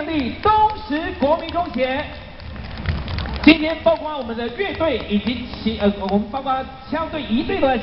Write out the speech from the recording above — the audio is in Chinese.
立东石国民中学。今天包括我们的乐队以及我们包括枪队、仪队都在。